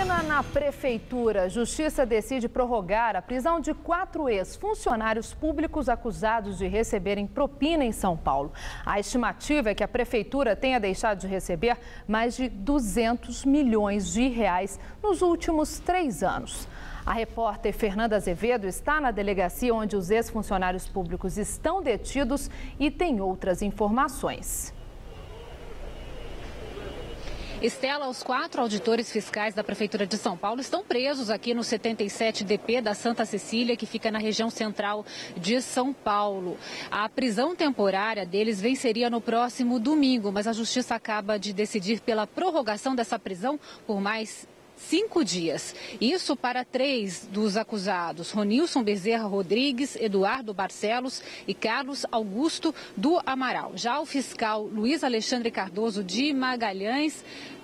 Cena na Prefeitura. A Justiça decide prorrogar a prisão de 4 ex-funcionários públicos acusados de receberem propina em São Paulo. A estimativa é que a Prefeitura tenha deixado de receber mais de 200 milhões de reais nos últimos 3 anos. A repórter Fernanda Azevedo está na delegacia onde os ex-funcionários públicos estão detidos e tem outras informações. Estela, os 4 auditores fiscais da Prefeitura de São Paulo estão presos aqui no 77DP da Santa Cecília, que fica na região central de São Paulo. A prisão temporária deles venceria no próximo domingo, mas a Justiça acaba de decidir pela prorrogação dessa prisão por mais 5 dias. Isso para 3 dos acusados: Ronilson Bezerra Rodrigues, Eduardo Barcelos e Carlos Augusto do Amaral. Já o fiscal Luiz Alexandre Cardoso de Magalhães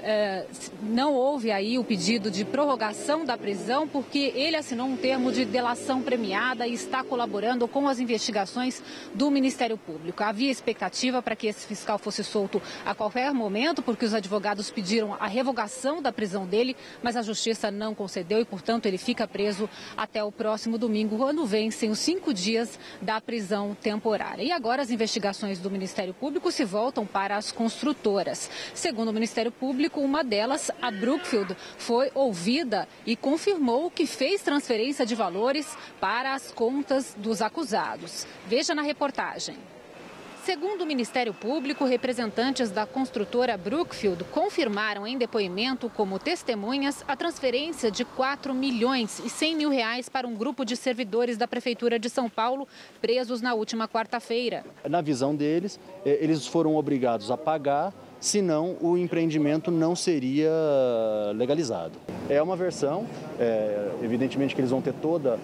não houve aí o pedido de prorrogação da prisão porque ele assinou um termo de delação premiada e está colaborando com as investigações do Ministério Público. Havia expectativa para que esse fiscal fosse solto a qualquer momento, porque os advogados pediram a revogação da prisão dele, mas a Justiça não concedeu e, portanto, ele fica preso até o próximo domingo, quando vencem os 5 dias da prisão temporária. E agora as investigações do Ministério Público se voltam para as construtoras. Segundo o Ministério Público, uma delas, a Brookfield, foi ouvida e confirmou que fez transferência de valores para as contas dos acusados. Veja na reportagem. Segundo o Ministério Público, representantes da construtora Brookfield confirmaram em depoimento como testemunhas a transferência de 4 milhões e 100 mil reais para um grupo de servidores da Prefeitura de São Paulo presos na última quarta-feira. Na visão deles, eles foram obrigados a pagar, senão o empreendimento não seria legalizado. É uma versão, evidentemente que eles vão ter toda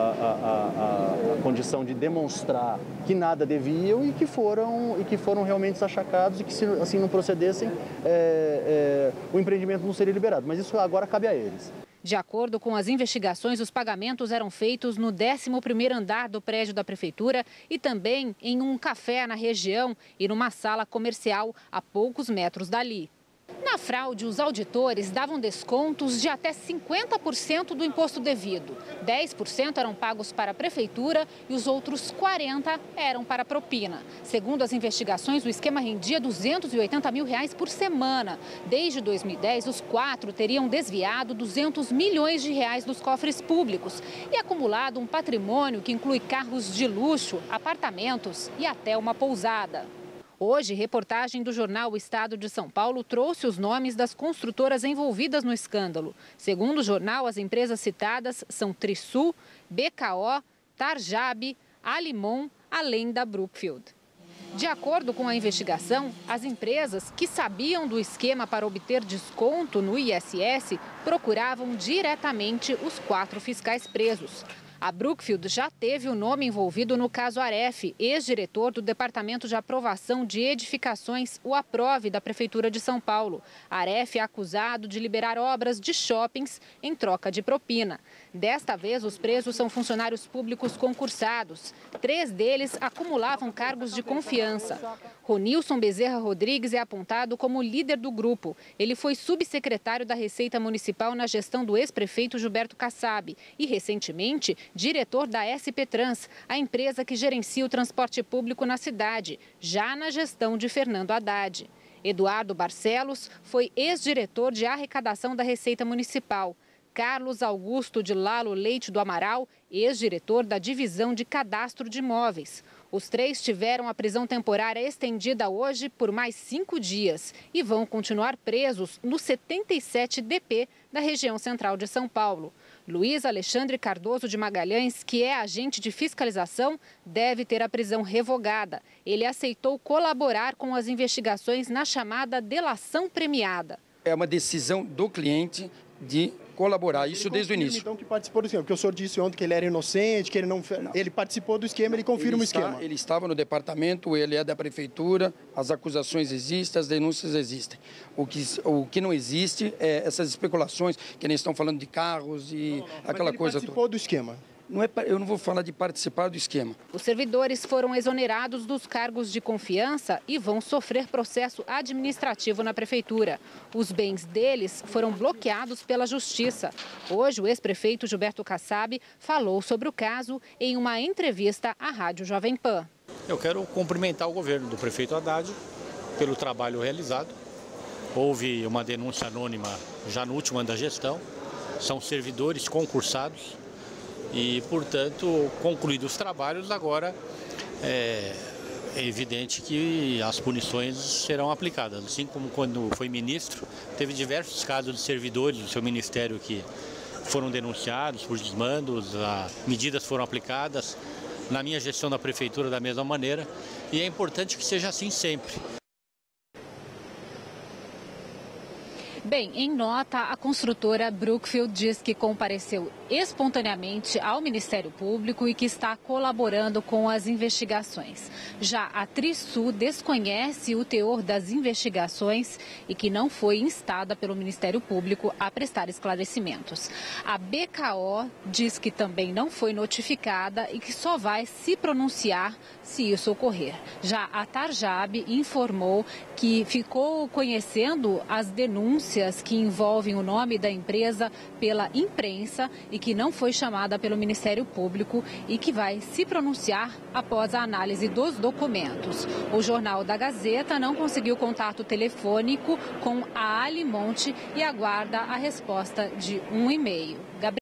a condição de demonstrar que nada deviam e que foram realmente achacados e que, se assim não procedessem, o empreendimento não seria liberado. Mas isso agora cabe a eles. De acordo com as investigações, os pagamentos eram feitos no 11º andar do prédio da Prefeitura e também em um café na região e numa sala comercial a poucos metros dali. Na fraude, os auditores davam descontos de até 50% do imposto devido. 10% eram pagos para a Prefeitura e os outros 40% eram para propina. Segundo as investigações, o esquema rendia 280 mil reais por semana. Desde 2010, os 4 teriam desviado 200 milhões de reais dos cofres públicos e acumulado um patrimônio que inclui carros de luxo, apartamentos e até uma pousada. Hoje, reportagem do jornal O Estado de São Paulo trouxe os nomes das construtoras envolvidas no escândalo. Segundo o jornal, as empresas citadas são Trisul, BKO, Tarjab, Alimon, além da Brookfield. De acordo com a investigação, as empresas que sabiam do esquema para obter desconto no ISS procuravam diretamente os 4 fiscais presos. A Brookfield já teve o nome envolvido no caso Aref, ex-diretor do Departamento de Aprovação de Edificações, o APROVE, da Prefeitura de São Paulo. Aref é acusado de liberar obras de shoppings em troca de propina. Desta vez, os presos são funcionários públicos concursados. 3 deles acumulavam cargos de confiança. Ronilson Bezerra Rodrigues é apontado como líder do grupo. Ele foi subsecretário da Receita Municipal na gestão do ex-prefeito Gilberto Kassab e, recentemente, diretor da SP Trans, a empresa que gerencia o transporte público na cidade, já na gestão de Fernando Haddad. Eduardo Barcelos foi ex-diretor de arrecadação da Receita Municipal. Carlos Augusto de Lalo Leite do Amaral, ex-diretor da Divisão de Cadastro de Imóveis. Os 3 tiveram a prisão temporária estendida hoje por mais 5 dias e vão continuar presos no 77DP da região central de São Paulo. Luiz Alexandre Cardoso de Magalhães, que é agente de fiscalização, deve ter a prisão revogada. Ele aceitou colaborar com as investigações na chamada delação premiada. É uma decisão do cliente de colaborar, isso desde o início. Então, que participou do esquema, porque o senhor disse ontem que ele era inocente, que ele não... Ele participou do esquema, ele confirma o esquema. Ele estava no departamento, ele é da Prefeitura, as acusações existem, as denúncias existem. O que não existe é essas especulações, que nem estão falando de carros e aquela coisa toda. Ele participou do esquema? eu não vou falar de participar do esquema. Os servidores foram exonerados dos cargos de confiança e vão sofrer processo administrativo na prefeitura. Os bens deles foram bloqueados pela justiça. Hoje, o ex-prefeito Gilberto Kassab falou sobre o caso em uma entrevista à Rádio Jovem Pan. Eu quero cumprimentar o governo do prefeito Haddad pelo trabalho realizado. Houve uma denúncia anônima já no último ano da gestão. São servidores concursados. E, portanto, concluídos os trabalhos, agora é evidente que as punições serão aplicadas. Assim como quando foi ministro, teve diversos casos de servidores do seu ministério que foram denunciados por desmandos, medidas foram aplicadas. Na minha gestão da prefeitura, da mesma maneira, e é importante que seja assim sempre. Bem, em nota, a construtora Brookfield diz que compareceu espontaneamente ao Ministério Público e que está colaborando com as investigações. Já a Trisul desconhece o teor das investigações e que não foi instada pelo Ministério Público a prestar esclarecimentos. A BKO diz que também não foi notificada e que só vai se pronunciar se isso ocorrer. Já a Tarjab informou que ficou conhecendo as denúncias que envolvem o nome da empresa pela imprensa e que não foi chamada pelo Ministério Público e que vai se pronunciar após a análise dos documentos. O Jornal da Gazeta não conseguiu contato telefônico com a Alimonte e aguarda a resposta de um e-mail.